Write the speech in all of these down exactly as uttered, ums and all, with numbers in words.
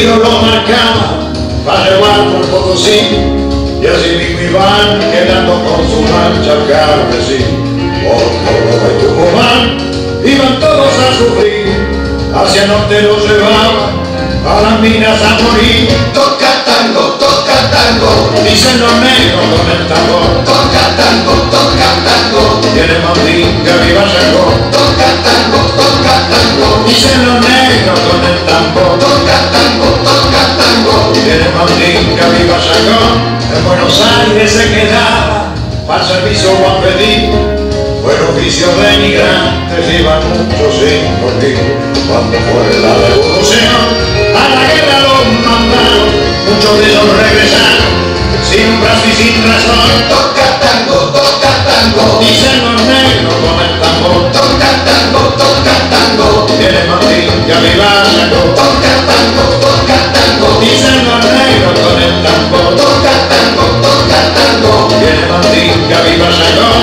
tiro lo marcaba para llevar por Potosí, y así mismo iban quedando con su marcha al carmesí. Por Córdoba y Tucumán iban todos a sufrir, hacia el norte los llevaban a las minas a morir. Toca tango, toca tango, dicen los negros con el tambor. toca tango, toca tango, Tiene mandinga, viva Changó. toca tango, toca tango, Dicen los negros con el tambor. toca tango, toca tango, Tiene mandinga, viva Changó. En Buenos Aires se quedaba para servicio o a pedir. Fue el oficio de migrantes, iban muchos sin morir. Cuando fue la revolución, a la guerra los mandaron. Muchos de ellos regresaron sin un brazo y sin razón. toca tango, toca tango, Dicen los negros con el tambor. toca tango, toca tango, Tiene mandinga, viva Changó. toca tango, toca tango, Dicen los negros con el tambor. toca tango, toca tango, Tiene mandinga, viva Changó.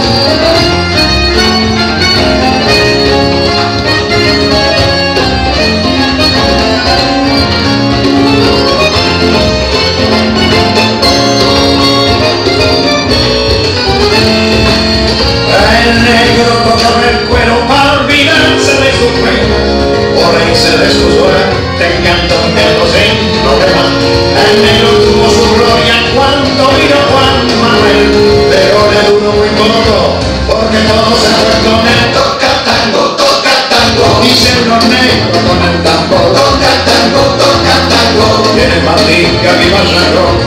El negro tocaba el cuero para olvidarse de su pena, por reírse de su suerte en Cantón de los sin problema. El negro tuvo su gloria cuando vino Juan Manuel, pero le duró muy poco porque todo se fue con él. toca tango, toca tango, Dicen los negros con el tambor. toca tango, toca tango, Tiene mandinga, viva Changó.